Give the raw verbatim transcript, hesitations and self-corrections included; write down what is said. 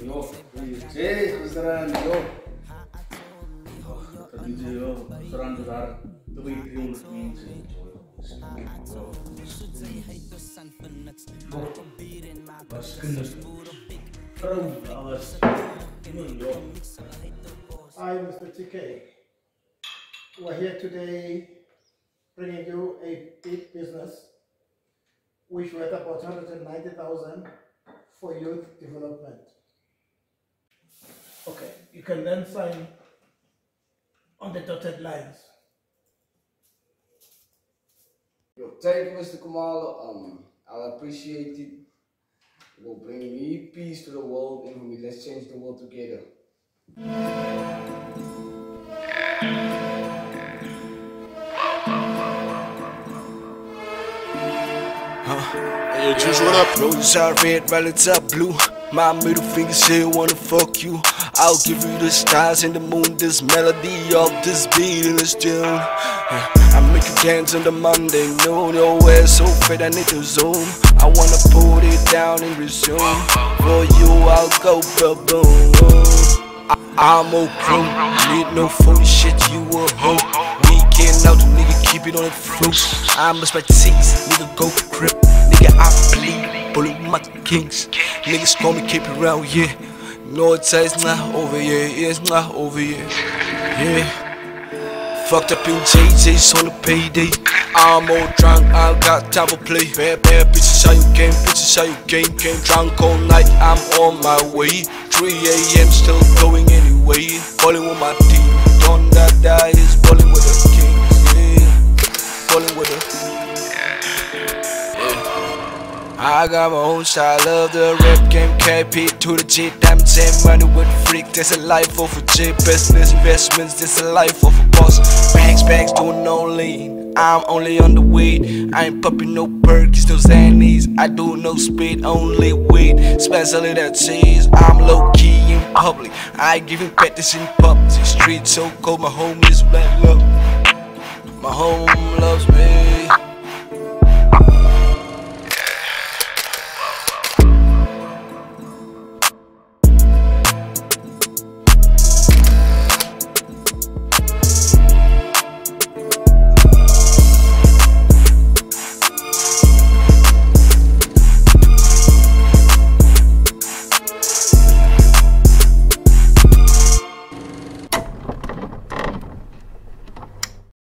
Yo, Jay, who's there? Yo. Tadi yo, serang besar. Tapi itu means bas kenus. Terus awas. Yo. Hi, Mister T K. We're here today bringing you a big business which worth about one hundred ninety thousand for youth development. Okay, you can then sign on the dotted lines. Yo, thank you, Mister Kamala. Um, I'll appreciate it. It will bring me peace to the world, and for me, let's change the world together. Hey, yo, Juice, what up? Roses are red, violets are blue. My middle finger say wanna fuck you. I'll give you the stars and the moon, this melody of this beat in this tune. I make you dance on the Monday noon. Your ass so fat I need to zoom. I wanna put it down and resume. For you I'll go ba-boom. I'm okay, need no phony shit, you a hoe. Weekend out, nigga, keep it on the float. I'm a tease, nigga, go grip. Nigga, I bleed, bullet with my kings. Niggas call me, keep it round, yeah. No, it's not over, yeah, it's not over, yeah. Yeah. Fucked up in J J's on the payday. I'm all drunk, I got time for play. Bad, bad bitches, how you game, bitches, how you game. Game drunk all night, I'm on my way. three A M still going anyway. Balling with my team, don't that die is balling with the kings, yeah. Balling with the I got my own style, love the rap game, K P to the G, diamonds and money with freak. There's a life of a J, business investments, there's a life of a boss. Bags, bags, doing no lean, I'm only on the weed. I ain't popping no perks, no Xannies, I do no speed, only weed. Especially that cheese, I'm low key in public, I ain't giving practice in public. Street so cold, my home is black love. My home loves me.